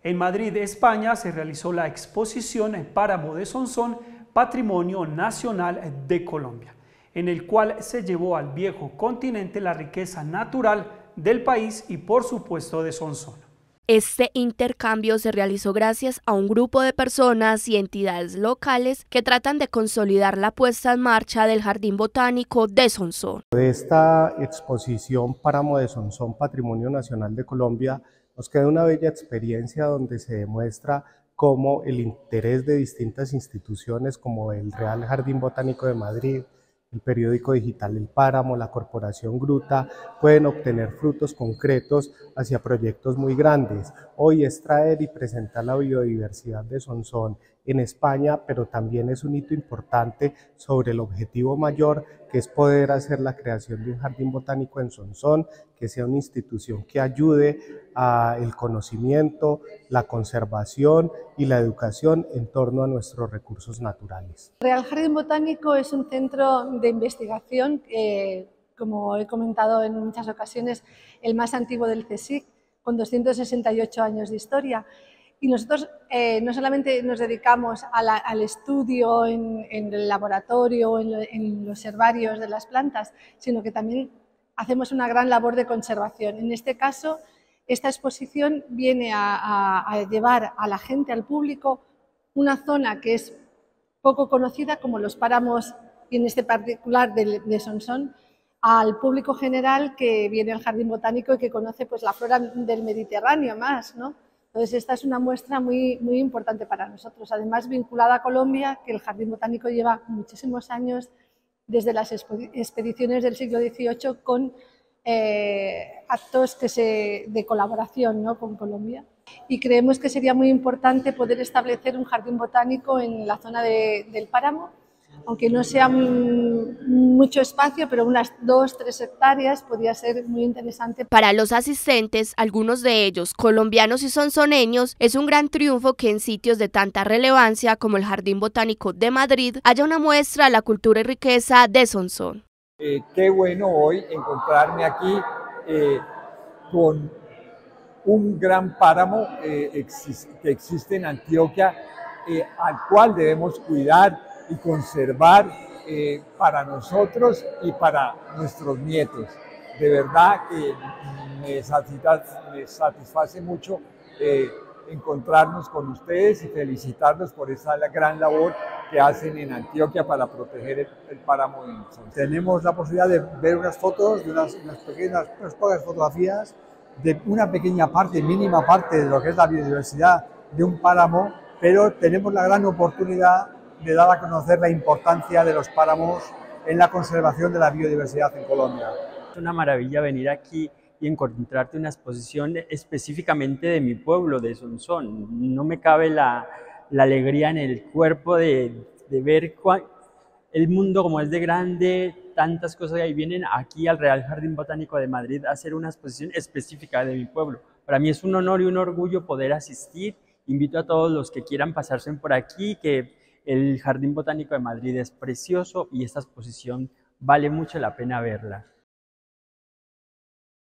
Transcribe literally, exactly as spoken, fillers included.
En Madrid, España, se realizó la exposición Páramo de Sonsón, Patrimonio Nacional de Colombia, en el cual se llevó al viejo continente la riqueza natural del país y, por supuesto, de Sonsón. Este intercambio se realizó gracias a un grupo de personas y entidades locales que tratan de consolidar la puesta en marcha del Jardín Botánico de Sonsón. De esta exposición Páramo de Sonsón, Patrimonio Nacional de Colombia, nos queda una bella experiencia donde se demuestra cómo el interés de distintas instituciones como el Real Jardín Botánico de Madrid, el periódico digital El Páramo, la Corporación Gruta, pueden obtener frutos concretos hacia proyectos muy grandes. Hoy es traer y presentar la biodiversidad de Sonsón en España, pero también es un hito importante sobre el objetivo mayor, que es poder hacer la creación de un jardín botánico en Sonsón, que sea una institución que ayude al conocimiento, la conservación y la educación en torno a nuestros recursos naturales. El Real Jardín Botánico es un centro de investigación que, como he comentado en muchas ocasiones, el más antiguo del CSIC, con doscientos sesenta y ocho años de historia. Y nosotros eh, no solamente nos dedicamos a la, al estudio en, en el laboratorio, en, lo, en los herbarios de las plantas, sino que también hacemos una gran labor de conservación. En este caso, esta exposición viene a, a, a llevar a la gente, al público, una zona que es poco conocida, como los páramos, y en este particular de, de Sonsón, al público general que viene al Jardín Botánico y que conoce pues, la flora del Mediterráneo más, ¿no? Entonces, esta es una muestra muy, muy importante para nosotros, además vinculada a Colombia, que el Jardín Botánico lleva muchísimos años desde las expediciones del siglo dieciocho con eh, actos que se, de colaboración, ¿no?, con Colombia. Y creemos que sería muy importante poder establecer un jardín botánico en la zona de, del Páramo, aunque no sea mucho espacio, pero unas dos, tres hectáreas podría ser muy interesante. Para los asistentes, algunos de ellos colombianos y sonsoneños, es un gran triunfo que en sitios de tanta relevancia como el Jardín Botánico de Madrid haya una muestra de la cultura y riqueza de Sonsón. Eh, qué bueno hoy encontrarme aquí eh, con un gran páramo eh, exist que existe en Antioquia, eh, al cual debemos cuidar y conservar eh, para nosotros y para nuestros nietos. De verdad que me satisface, me satisface mucho eh, encontrarnos con ustedes y felicitarlos por esa gran labor que hacen en Antioquia para proteger el, el páramo de Sonsón. Tenemos la posibilidad de ver unas fotos, de unas, unas pequeñas, unas pocas fotografías de una pequeña parte, mínima parte de lo que es la biodiversidad de un páramo, pero tenemos la gran oportunidad de dar a conocer la importancia de los páramos en la conservación de la biodiversidad en Colombia. Es una maravilla venir aquí y encontrarte una exposición específicamente de mi pueblo, de Sonsón. No me cabe la, la alegría en el cuerpo de, de ver cuál, el mundo como es de grande, tantas cosas que ahí vienen aquí al Real Jardín Botánico de Madrid a hacer una exposición específica de mi pueblo. Para mí es un honor y un orgullo poder asistir. Invito a todos los que quieran pasarse por aquí, que el Jardín Botánico de Madrid es precioso y esta exposición vale mucho la pena verla.